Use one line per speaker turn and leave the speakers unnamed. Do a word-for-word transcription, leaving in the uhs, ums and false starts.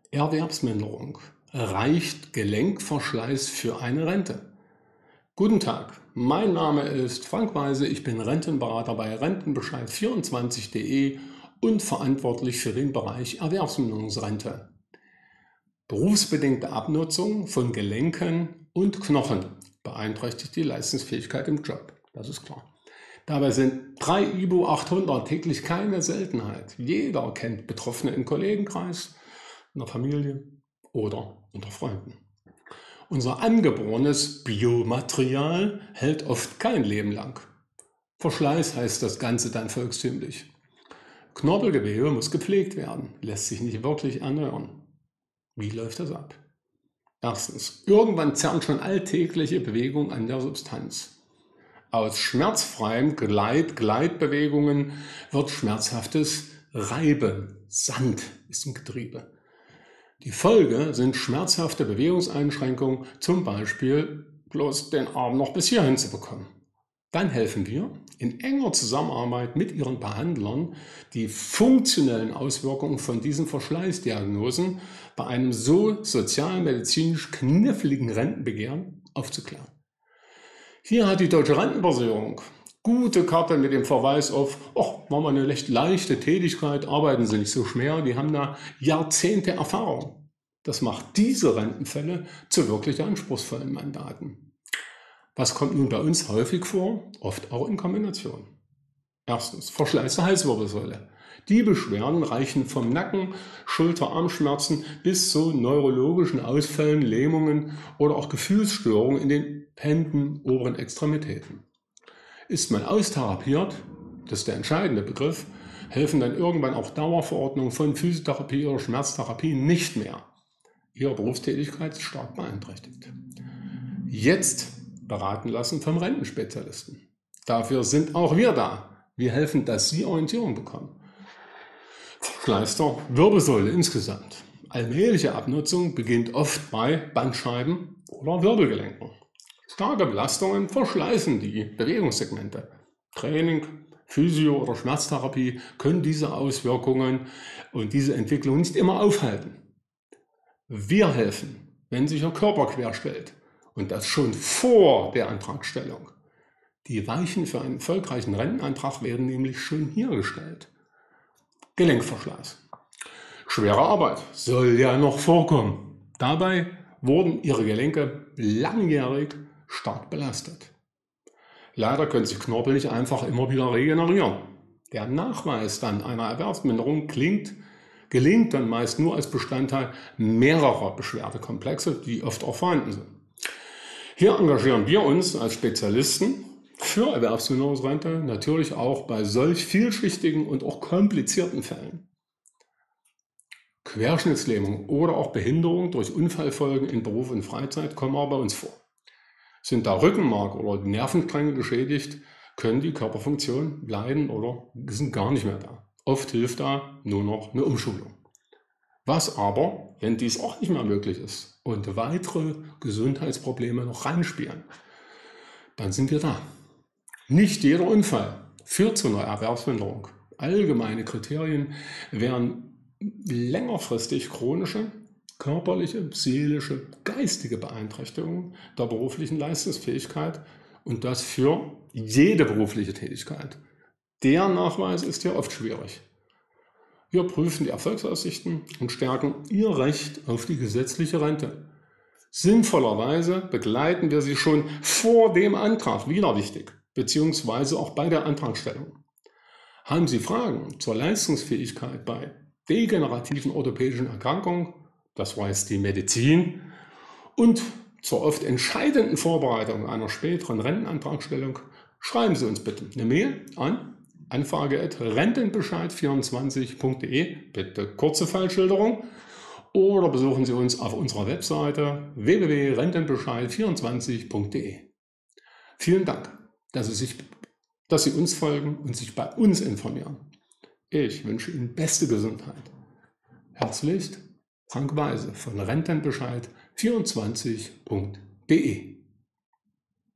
Erwerbsminderung. Reicht Gelenkverschleiß für eine Rente? Guten Tag, mein Name ist Frank Weise, ich bin Rentenberater bei Rentenbescheid vierundzwanzig punkt de und verantwortlich für den Bereich Erwerbsminderungsrente. Berufsbedingte Abnutzung von Gelenken und Knochen beeinträchtigt die Leistungsfähigkeit im Job, das ist klar. Dabei sind drei I B U achthundert täglich keine Seltenheit. Jeder kennt Betroffene im Kollegenkreis, in der Familie oder unter Freunden. Unser angeborenes Biomaterial hält oft kein Leben lang. Verschleiß heißt das Ganze dann volkstümlich. Knorpelgewebe muss gepflegt werden, lässt sich nicht wirklich erneuern. Wie läuft das ab? Erstens, irgendwann zerren schon alltägliche Bewegungen an der Substanz. Aus schmerzfreien Gleit-Gleitbewegungen wird schmerzhaftes Reiben. Sand ist im Getriebe. Die Folge sind schmerzhafte Bewegungseinschränkungen, zum Beispiel bloß den Arm noch bis hierhin zu bekommen. Dann helfen wir in enger Zusammenarbeit mit Ihren Behandlern, die funktionellen Auswirkungen von diesen Verschleißdiagnosen bei einem so sozialmedizinisch kniffligen Rentenbegehren aufzuklären. Hier hat die Deutsche Rentenversicherung gute Karte mit dem Verweis auf, oh, war mal eine recht leichte Tätigkeit, arbeiten Sie nicht so schwer, die haben da Jahrzehnte Erfahrung. Das macht diese Rentenfälle zu wirklich anspruchsvollen Mandaten. Was kommt nun bei uns häufig vor? Oft auch in Kombination. Erstens, Verschleiß der Halswirbelsäule. Die Beschwerden reichen vom Nacken, Schulter-Armschmerzen bis zu neurologischen Ausfällen, Lähmungen oder auch Gefühlsstörungen in den Händen, oberen Extremitäten. Ist man austherapiert, das ist der entscheidende Begriff, helfen dann irgendwann auch Dauerverordnungen von Physiotherapie oder Schmerztherapie nicht mehr. Ihre Berufstätigkeit ist stark beeinträchtigt. Jetzt beraten lassen vom Rentenspezialisten. Dafür sind auch wir da. Wir helfen, dass Sie Orientierung bekommen. Verschleiß der Wirbelsäule insgesamt. Allmähliche Abnutzung beginnt oft bei Bandscheiben oder Wirbelgelenken. Starke Belastungen verschleißen die Bewegungssegmente. Training, Physio- oder Schmerztherapie können diese Auswirkungen und diese Entwicklung nicht immer aufhalten. Wir helfen, wenn sich Ihr Körper querstellt, und das schon vor der Antragstellung. Die Weichen für einen erfolgreichen Rentenantrag werden nämlich schon hier gestellt. Gelenkverschleiß. Schwere Arbeit soll ja noch vorkommen. Dabei wurden Ihre Gelenke langjährig stark belastet. Leider können sich Knorpel nicht einfach immer wieder regenerieren. Der Nachweis dann einer Erwerbsminderung klingt, gelingt dann meist nur als Bestandteil mehrerer Beschwerdekomplexe, die oft auch vorhanden sind. Hier engagieren wir uns als Spezialisten für Erwerbsminderungsrente, natürlich auch bei solch vielschichtigen und auch komplizierten Fällen. Querschnittslähmung oder auch Behinderung durch Unfallfolgen in Beruf und Freizeit kommen auch bei uns vor. Sind da Rückenmark oder Nervenstränge geschädigt, können die Körperfunktionen leiden oder sind gar nicht mehr da. Oft hilft da nur noch eine Umschulung. Was aber, wenn dies auch nicht mehr möglich ist und weitere Gesundheitsprobleme noch reinspielen, dann sind wir da. Nicht jeder Unfall führt zu einer Erwerbsminderung. Allgemeine Kriterien wären längerfristig chronische, körperliche, seelische, geistige Beeinträchtigungen der beruflichen Leistungsfähigkeit und das für jede berufliche Tätigkeit. Der Nachweis ist ja oft schwierig. Wir prüfen die Erfolgsaussichten und stärken Ihr Recht auf die gesetzliche Rente. Sinnvollerweise begleiten wir Sie schon vor dem Antrag, wieder wichtig, beziehungsweise auch bei der Antragstellung. Haben Sie Fragen zur Leistungsfähigkeit bei degenerativen orthopädischen Erkrankungen, das weiß die Medizin, und zur oft entscheidenden Vorbereitung einer späteren Rentenantragstellung, schreiben Sie uns bitte eine Mail an anfrage at rentenbescheid vierundzwanzig punkt de, bitte kurze Fallschilderung, oder besuchen Sie uns auf unserer Webseite w w w punkt rentenbescheid vierundzwanzig punkt de. Vielen Dank, dass Sie, sich, dass Sie uns folgen und sich bei uns informieren. Ich wünsche Ihnen beste Gesundheit. Herzlichst, Frank Weise von rentenbescheid vierundzwanzig punkt de.